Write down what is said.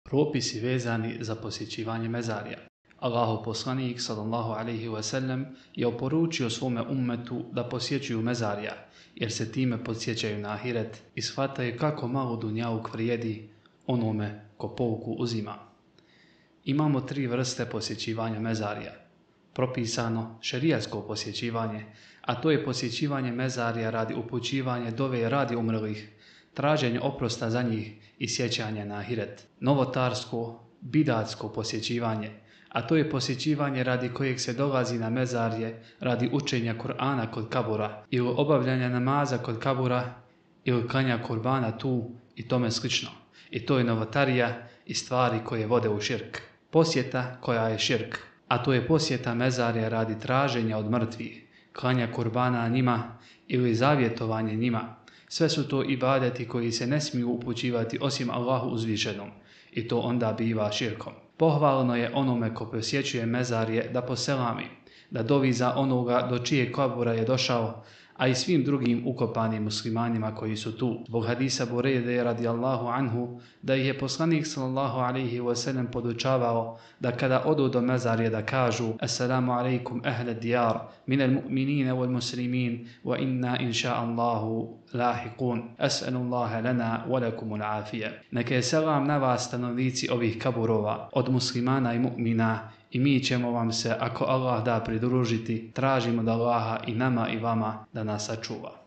Propisi vezani za posjećivanje mezarija. Allahov poslanik sallallahu alejhi ve sellem je oporučio svome ummetu da posjećuju mezarija, jer se time podsjećaju na ahiret i shvataju kako malo dunjaluk vrijedi onome ko pouku uzima. Imamo 3 vrste posjećivanja mezarija. Propisano šerijatsko posjećivanje, a to je posjećivanje mezarija radi upućivanja dove radi umrlih, traženje oprosta za njih i sjećanje na ahiret. Novotarsko, bidatsko posjećivanje, a to je posjećivanje radi kojeg se dolazi na mezarje radi učenja Kur'ana kod kabura ili obavljanja namaza kod kabura ili klanja kurbana tu i tome slično. I to je novotarija i stvari koje vode u širk. Posjeta koja je širk, a to je posjeta mezarja radi traženja od mrtvih, klanja kurbana njima ili zavjetovanje njima. Sve su to ibadeti koji se ne smiju upućivati osim Allahu uzvišenom i to onda biva širkom. Pohvalno je onome ko posjećuje mezarje da poselami, da dovi za onoga do čijeg kabura je došao, a i svim drugim ukopanim muslimanima koji su tu. Zbog hadisa Burejde radijallahu anhu da ih je poslanik sallallahu alejhi ve sellem podučavao da kada odu do mezarja da kažu: Assalamu alejkum ahle dijar minal mu'minina wal muslimin wa inna inša Allahu lahiqun. As'alullaha lana wa lakumul afije. Neka je selam na vas stanovnici ovih kaburova od muslimana i mu'mina i mi ćemo vam se, ako Allah da, pridružiti. Tražimo od Allaha i nama i vama da nas sačuva.